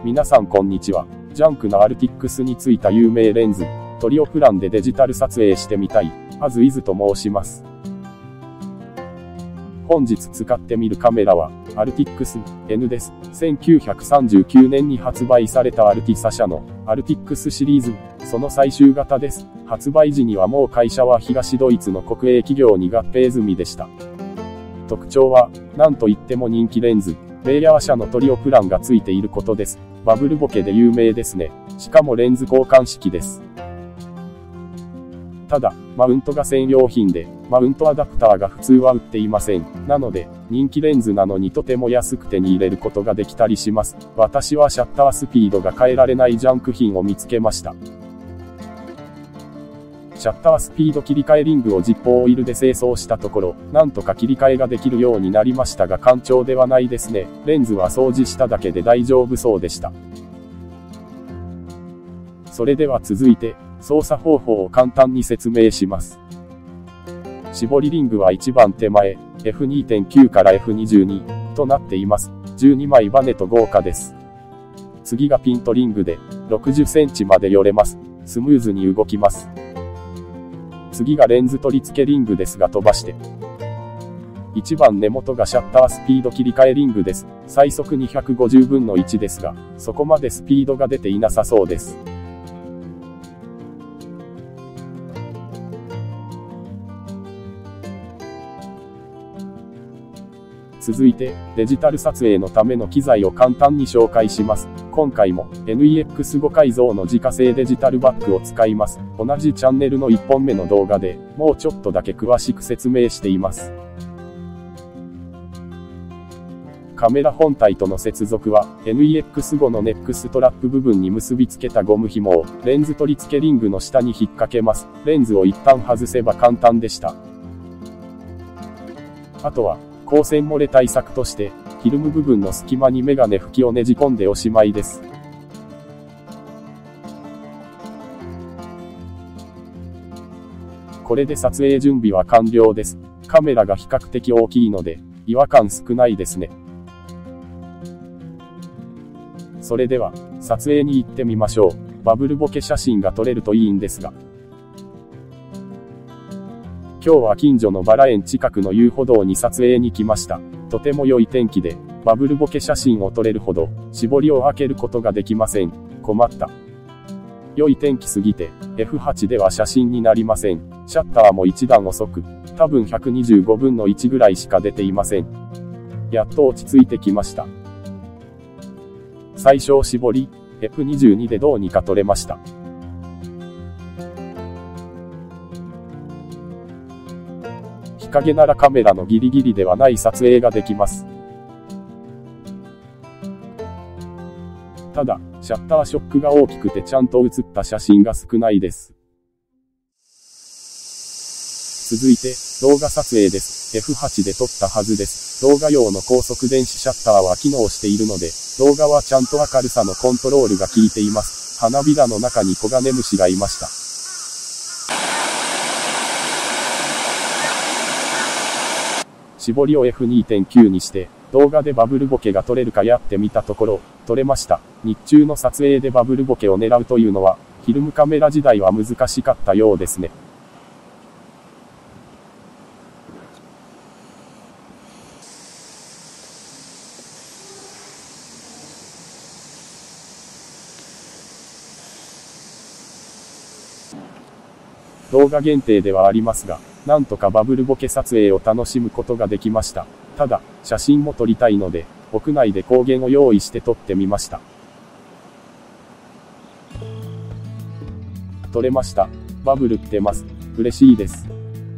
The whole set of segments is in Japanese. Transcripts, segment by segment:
皆さんこんにちは。ジャンクなアルティックスについた有名レンズ、トリオプランでデジタル撮影してみたい、アズイズと申します。本日使ってみるカメラは、アルティックス N です。1939年に発売されたアルティサ社の、アルティックスシリーズ、その最終型です。発売時にはもう会社は東ドイツの国営企業に合併済みでした。特徴は、なんといっても人気レンズ、ベイヤー社のトリオプランが付いていることです。バブルボケで有名ですね。しかもレンズ交換式です。ただ、マウントが専用品で、マウントアダプターが普通は売っていません。なので、人気レンズなのにとても安く手に入れることができたりします。私はシャッタースピードが変えられないジャンク品を見つけました。シャッタースピード切り替えリングをジッポーオイルで清掃したところ、なんとか切り替えができるようになりましたが干潮ではないですね。レンズは掃除しただけで大丈夫そうでした。それでは続いて、操作方法を簡単に説明します。絞りリングは一番手前、F2.9 から F22 となっています。12枚バネと豪華です。次がピントリングで、60センチまで寄れます。スムーズに動きます。次がレンズ取り付けリングですが飛ばして。1番根元がシャッタースピード切り替えリングです。最速250分の1ですが、そこまでスピードが出ていなさそうです。続いて、デジタル撮影のための機材を簡単に紹介します。今回も NEX5 改造の自家製デジタルバッグを使います。同じチャンネルの1本目の動画でもうちょっとだけ詳しく説明しています。カメラ本体との接続は NEX5 のネックストラップ部分に結びつけたゴム紐をレンズ取り付けリングの下に引っ掛けます。レンズを一旦外せば簡単でした。あとは光線漏れ対策として、フィルム部分の隙間にメガネ拭きをねじ込んでおしまいです。これで撮影準備は完了です。カメラが比較的大きいので、違和感少ないですね。それでは、撮影に行ってみましょう。バブルボケ写真が撮れるといいんですが。今日は近所のバラ園近くの遊歩道に撮影に来ました。とても良い天気で、バブルボケ写真を撮れるほど、絞りを開けることができません。困った。良い天気すぎて、F8 では写真になりません。シャッターも一段遅く、多分125分の1ぐらいしか出ていません。やっと落ち着いてきました。最小絞り、F22 でどうにか撮れました。日陰ならカメラのギリギリではない撮影ができます。ただ、シャッターショックが大きくてちゃんと写った写真が少ないです。続いて、動画撮影です。F8 で撮ったはずです。動画用の高速電子シャッターは機能しているので、動画はちゃんと明るさのコントロールが効いています。花びらの中にコガネムシがいました。絞りを F2.9 にして、動画でバブルボケが撮れるかやってみたところ、撮れました。日中の撮影でバブルボケを狙うというのは、フィルムカメラ時代は難しかったようですね。動画限定ではありますが、なんとかバブルボケ撮影を楽しむことができました。ただ、写真も撮りたいので、屋内で光源を用意して撮ってみました。撮れました。バブルってます。嬉しいです。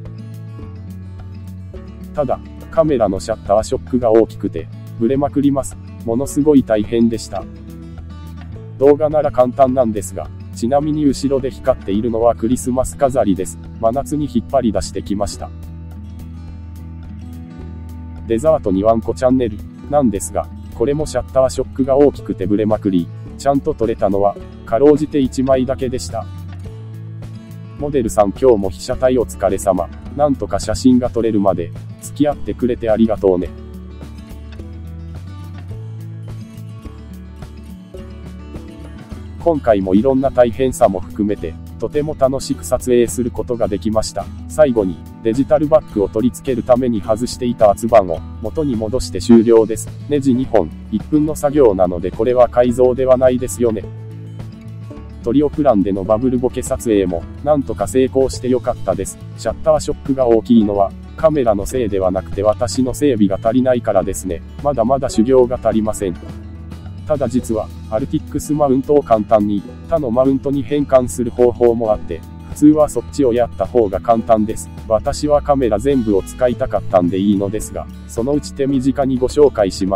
ただ、カメラのシャッターショックが大きくて、ブレまくります。ものすごい大変でした。動画なら簡単なんですが、ちなみに後ろで光っているのはクリスマス飾りです。真夏に引っ張り出してきました。デザートにワンコチャンネルなんですが、これもシャッターショックが大きくてブレまくり、ちゃんと撮れたのは、かろうじて1枚だけでした。モデルさん今日も被写体お疲れ様。なんとか写真が撮れるまで、付き合ってくれてありがとうね。 今回もいろんな大変さも含めて、とても楽しく撮影することができました。最後に、デジタルバッグを取り付けるために外していた圧板を元に戻して終了です。ネジ2本、1分の作業なのでこれは改造ではないですよね。トリオプランでのバブルボケ撮影も、なんとか成功してよかったです。シャッターショックが大きいのは、カメラのせいではなくて私の整備が足りないからですね。まだまだ修行が足りません。ただ実は、アルティックスマウントを簡単に、他のマウントに変換する方法もあって、普通はそっちをやった方が簡単です。私はカメラ全部を使いたかったんでいいのですが、そのうち手短にご紹介します。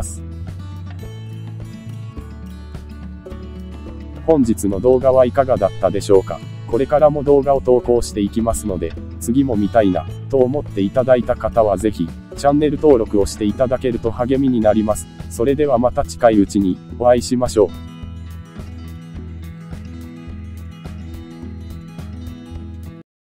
本日の動画はいかがだったでしょうか。これからも動画を投稿していきますので、次も見たいな、と思っていただいた方はぜひ、チャンネル登録をしていただけると励みになります。それではまた近いうちに、お会いしましょう。